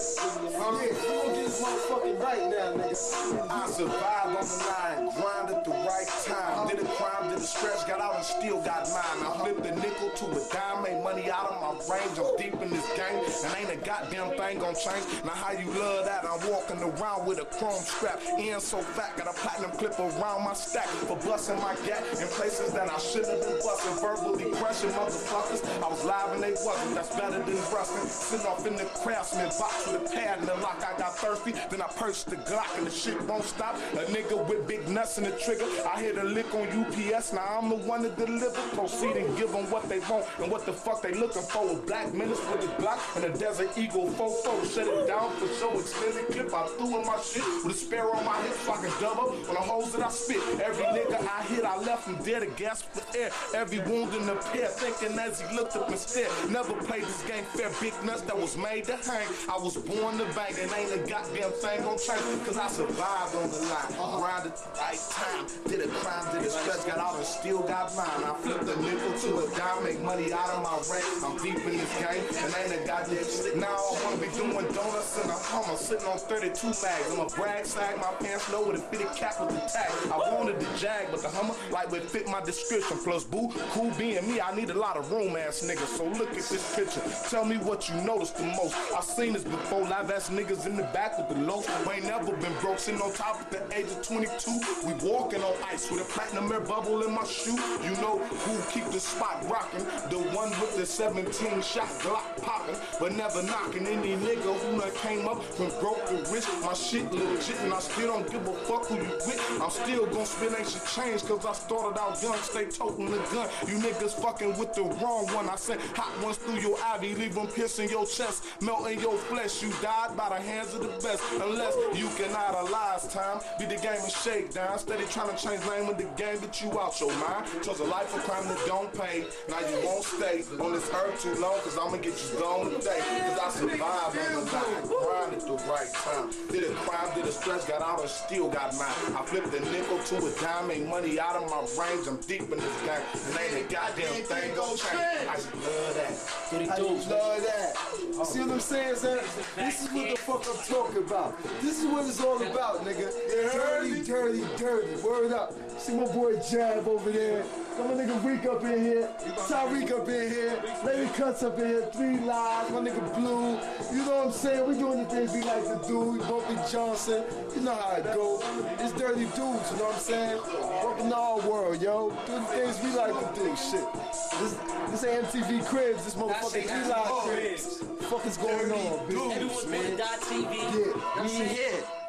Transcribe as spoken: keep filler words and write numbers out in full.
Yeah, we gonna get this motherfucking right now, nigga. I survived on the line, grind at the right time. Did a crime, did a stretch, got out and still got mine. I flipped a nickel to a dime, made money out of my range. I'm deep in this game, and ain't a goddamn thing gon' change. Now how you love that? I'm walking around with a chrome strap, in so fat, got a platinum clip around my stack for busting my gap in places that I should've been busting. Verbally crushing motherfuckers, I was live and they wasn't. That's better than rusting. Sitting off in the craftsman box with a pad and the lock. I got thirsty, then I purchased the Glock and the shit won't stop. A nigga with big nuts in the trigger, I hit a lick on U P S. Now I'm the one to deliver. Proceed and give them what they want and what the fuck they looking for. A black menace with a Glock and a Desert Eagle photo. Shut it down for show. Extended clip I threw in my shit with a spare on my hip so I can dub up on the holes that I spit. Every nigga I hit, I left him dead, a gasp for air. Every wound in the pair, thinking as he looked up and stared. Never played this game fair, big nuts that was made to hang. I was born to bang and ain't a goddamn thing gon' change, cause I survived on the line. Grind at the right time, did a crime, did a stretch, got out and still got mine. I flipped a nickel to a dime, make money out of my range. I'm deep in this game and ain't a goddamn shit. Now I wanna be doing donuts in a Hummer, sitting on thirty-two bags. I'm a brag sag, my pants low with a fitted cap with the tag. I wanted the Jag, but the Hummer like would fit my description. Plus boo, cool being me, I need a lot of room ass niggas. So look at this picture, tell me what you noticed the most. I seen this before, live ass niggas in the back with the low. We ain't never been broke, sitting on top at the age of twenty-two. We walking on ice with a platinum air bubble in my shoe. You know who keep the spot rocking, the one with the seventeen shot Glock popping, but never knocking. Any nigga who done came up from broke to rich, my shit legit and I still don't give a fuck who you with. I'm still gon' spit ain't shit change, cause I started out young, stay toting the gun. You niggas fucking with the wrong one. I sent hot ones through your ivy, leave them piercing your chest, melting your flesh. You died by the hands of the best, unless you can idolize time, be the game of shakedown. Steady trying to change name of the game, get you out your mind. Chose a life of crime that don't pay, now you won't stay on this earth too long, cause I'ma get you gone today. Cause I survived on the line, grind at the right time. Did a crime, did a stretch, got out and still got mine. I flipped a nickel to a dime, made money out of my range. I'm deep in this game, and ain't a goddamn thing gon' change. I just love that. I just love that. See what I'm saying, son? This is what the fuck I'm talking about. This is what it's all about, nigga. Dirty, dirty, dirty. Word up. See my boy Jab over there. Got my nigga Reek up in here. Tyreek up in here. Lady Cuts up in here. Three Lives. My nigga Blue. You know what I'm saying? We doing the things we like to do. Bumpy Johnson. You know how it go. It's dirty dudes, you know what I'm saying? Welcome to our world, yo. Do the things we like to do. Shit. This, this ain't M T V Cribs. This motherfucking Three Live Cribs. What the fuck is going on, bitch? Everyone's man. T V. Yeah, we in here.